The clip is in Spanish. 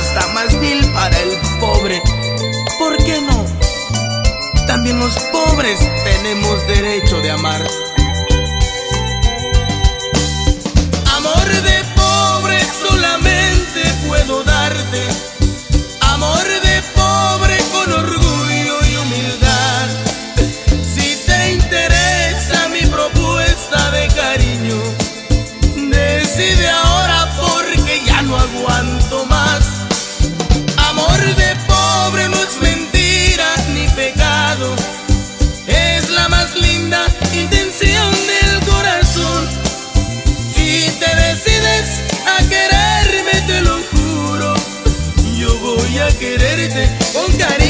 hasta más vil para el pobre. ¿Por qué no? También los pobres tenemos derecho de amar. Amor de pobre solamente puedo darte, amor de pobre con orgullo y humildad. Si te interesa mi propuesta de cariño, decide ahora porque ya no aguanto más. Amor de pobre no es mentira ni pecado, es la más linda intención del corazón. Si te decides a quererme, te lo juro, yo voy a quererte con cariño.